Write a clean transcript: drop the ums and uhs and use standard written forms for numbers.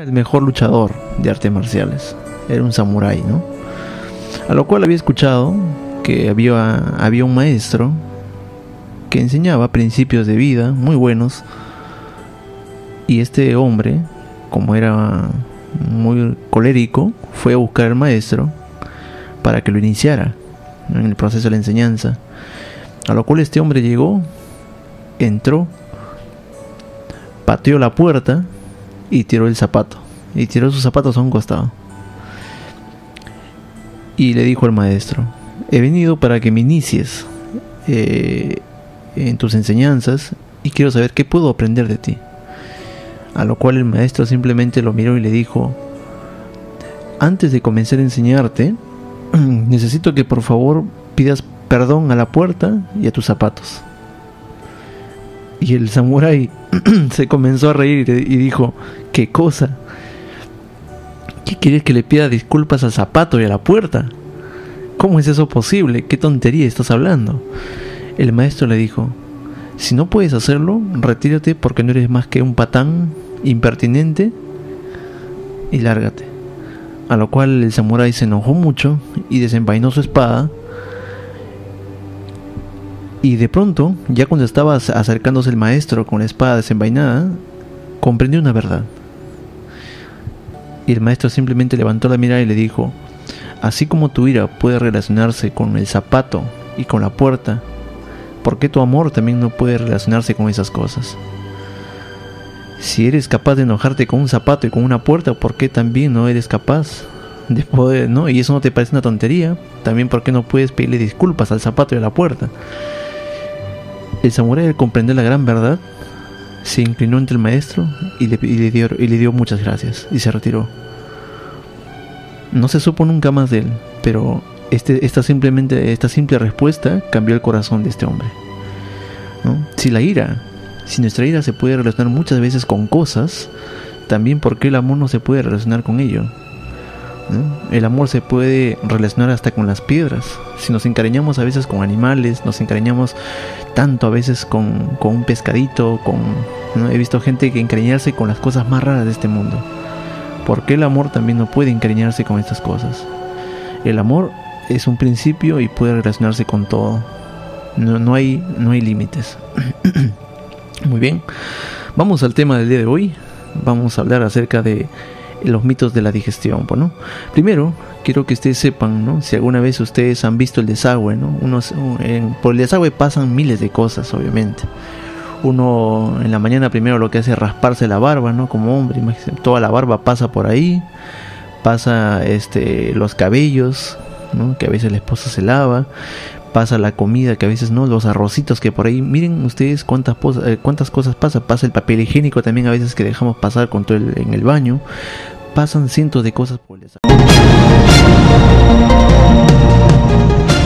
el mejor luchador de artes marciales. Era un samurái, ¿no? A lo cual había escuchado que había un maestro que enseñaba principios de vida muy buenos. Y este hombre, como era muy colérico, fue a buscar al maestro para que lo iniciara en el proceso de la enseñanza. A lo cual este hombre llegó, entró, pateó la puerta y tiró el zapato. Y tiró sus zapatos a un costado. Y le dijo al maestro: he venido para que me inicies en tus enseñanzas y quiero saber qué puedo aprender de ti. A lo cual el maestro simplemente lo miró y le dijo: antes de comenzar a enseñarte, necesito que por favor pidas perdón a la puerta y a tus zapatos. Y el samurái se comenzó a reír y dijo: ¿qué cosa? ¿Qué quieres que le pida disculpas al zapato y a la puerta? ¿Cómo es eso posible? ¿Qué tontería estás hablando? El maestro le dijo: si no puedes hacerlo, retírate porque no eres más que un patán impertinente y lárgate. A lo cual el samurái se enojó mucho y desenvainó su espada. Y de pronto, ya cuando estaba acercándose el maestro con la espada desenvainada, comprendió una verdad. Y el maestro simplemente levantó la mirada y le dijo: así como tu ira puede relacionarse con el zapato y con la puerta, ¿por qué tu amor también no puede relacionarse con esas cosas? Si eres capaz de enojarte con un zapato y con una puerta, ¿por qué también no eres capaz de poder, no? Y eso no te parece una tontería. También, ¿por qué no puedes pedirle disculpas al zapato y a la puerta? El samurái, al comprender la gran verdad, se inclinó ante el maestro y le dio muchas gracias y se retiró. No se supo nunca más de él, pero esta simple respuesta cambió el corazón de este hombre, ¿no? Si nuestra ira se puede relacionar muchas veces con cosas, también ¿por qué el amor no se puede relacionar con ello? ¿No? El amor se puede relacionar hasta con las piedras. Si nos encariñamos a veces con animales, nos encariñamos tanto a veces con un pescadito, ¿no? He visto gente que encariñarse con las cosas más raras de este mundo. ¿Por qué el amor también no puede encariñarse con estas cosas? El amor es un principio y puede relacionarse con todo. No hay límites. Muy bien, vamos al tema del día de hoy. Vamos a hablar acerca de los mitos de la digestión, ¿no? Primero, quiero que ustedes sepan, ¿no? Si alguna vez ustedes han visto el desagüe, ¿no? Por el desagüe pasan miles de cosas, obviamente. Uno en la mañana primero lo que hace es rasparse la barba, ¿no? Como hombre, toda la barba pasa por ahí. Pasa los cabellos, ¿no? Que a veces la esposa se lava. Pasa la comida, que a veces no, los arrocitos que por ahí, miren ustedes cuántas cosas pasa el papel higiénico también a veces que dejamos pasar con todo en el baño. Pasan cientos de cosas por el desagüe.